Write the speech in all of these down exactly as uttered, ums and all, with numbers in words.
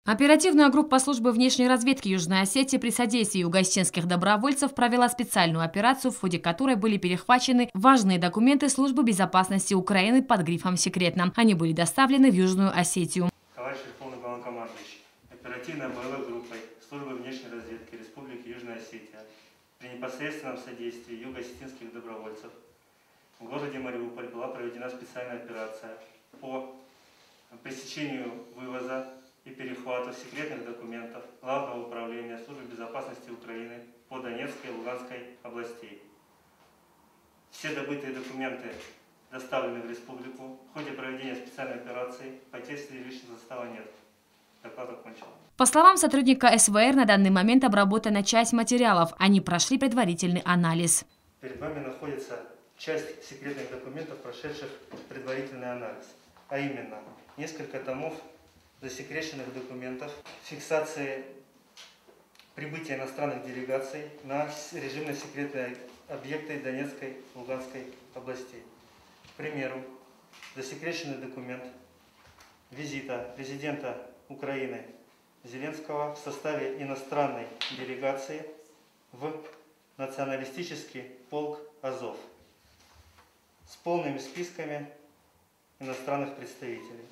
Оперативная группа службы внешней разведки Южной Осетии при содействии югоосетинских добровольцев провела специальную операцию, в ходе которой были перехвачены важные документы службы безопасности Украины под грифом «Секретно». Они были доставлены в Южную Осетию. Товарищ Верховный Главнокомандующий, оперативной боевой группой службы внешней разведки Республики Южная Осетия при непосредственном содействии югоосетинских добровольцев в городе Мариуполь была проведена специальная операция по пресечению вывоза и перехвату секретных документов Главного управления службы безопасности Украины по Донецкой и Луганской областей. Все добытые документы доставлены в республику. В ходе проведения специальной операции потерь среди личного состава нет. Доклад окончен. По словам сотрудника эс вэ эр, на данный момент обработана часть материалов. Они прошли предварительный анализ. Перед вами находится часть секретных документов, прошедших предварительный анализ. А именно, несколько томов засекреченных документов, фиксации прибытия иностранных делегаций на режимно-секретные объекты Донецкой и Луганской областей. К примеру, засекреченный документ визита президента Украины Зеленского в составе иностранной делегации в националистический полк Азов с полными списками иностранных представителей.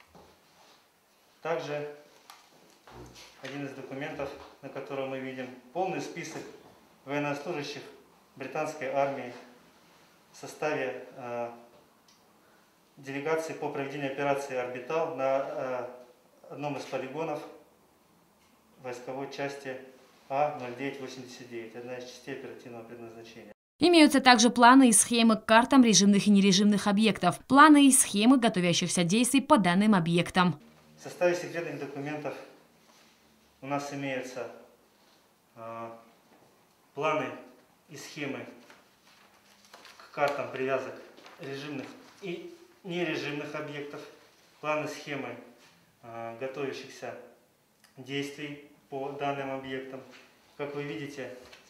Также один из документов, на котором мы видим полный список военнослужащих британской армии в составе э, делегации по проведению операции «Орбитал» на э, одном из полигонов войсковой части А ноль девять восемьдесят девять, одна из частей оперативного предназначения. Имеются также планы и схемы к картам режимных и нережимных объектов, планы и схемы готовящихся действий по данным объектам. В составе секретных документов у нас имеются э, планы и схемы к картам привязок режимных и нережимных объектов, планы, схемы э, готовящихся действий по данным объектам. Как вы видите,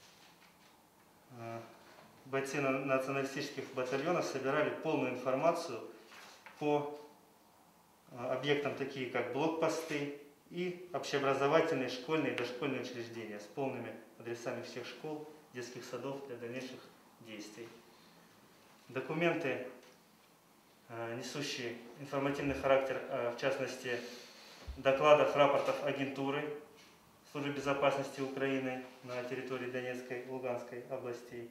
э, бойцы националистических батальонов собирали полную информацию по объектам, такие как блокпосты и общеобразовательные школьные и дошкольные учреждения с полными адресами всех школ, детских садов для дальнейших действий. Документы, несущие информативный характер, в частности, докладов, рапортов агентуры службы безопасности Украины на территории Донецкой и Луганской областей.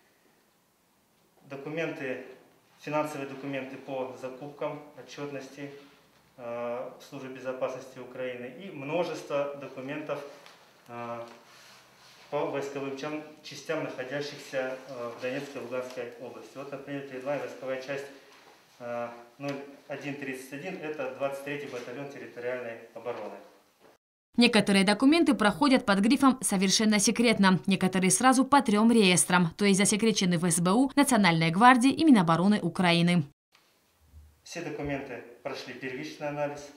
Документы, финансовые документы по закупкам, отчетности в службе безопасности Украины и множество документов по войсковым частям, находящихся в Донецкой и Луганской области. Вот, например, перед вами войсковая часть ноль один тридцать один, это двадцать третий батальон территориальной обороны. Некоторые документы проходят под грифом «Совершенно секретно», некоторые сразу по трем реестрам, то есть засекречены в эс бэ у, Национальной гвардии и Минобороны Украины. Все документы прошли первичный анализ,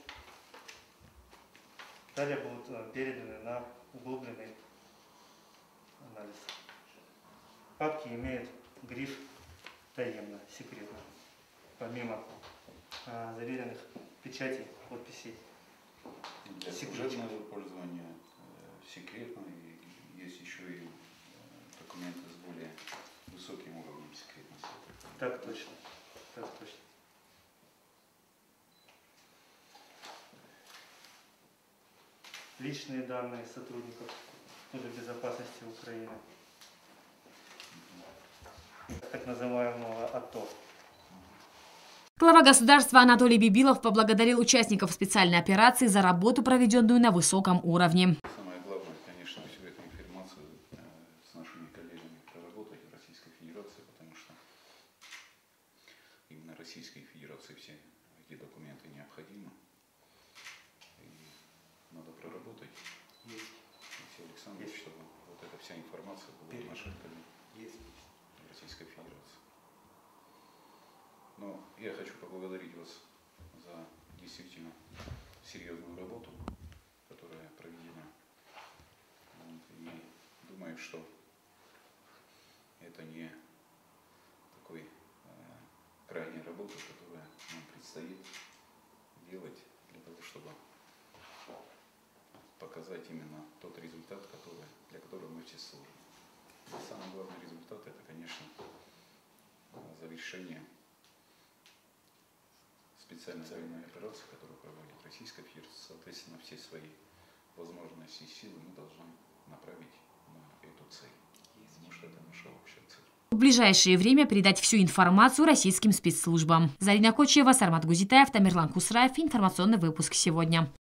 далее будут переданы на углубленный анализ. Папки имеют гриф «Таемно», «Секретно», помимо а, заверенных печатей, подписей. Для служебного пользования э, секретно, и есть еще и э, документы с более высоким уровнем секретности. Так точно, так точно. Личные данные сотрудников службы безопасности Украины, так называемого АТО. Глава государства Анатолий Бибилов поблагодарил участников специальной операции за работу, проведенную на высоком уровне. Самое главное, конечно, всю эту информацию э, с нашими коллегами проработать в Российской Федерации, потому что именно Российской Федерации все эти документы необходимы. И надо проработать, Алексей Александрович, чтобы вот эта вся информация была в наших коллегах в Российской Федерации. Но я хочу поблагодарить вас за действительно серьезную работу, которая проведена. И думаю, что это не такой э, крайняя работа, которая нам предстоит делать для того, чтобы показать именно тот результат, который, для которого мы все служим. И самый главный результат — это, конечно, завершение специальной военной операции, которую проводит Российская Федерация. Соответственно, все свои возможности и силы мы должны направить на эту цель, потому что это наша общая цель. В ближайшее время передать всю информацию российским спецслужбам. Зарина Кочева, Сармат Гузитаев, Тамерлан Кусраев. Информационный выпуск сегодня.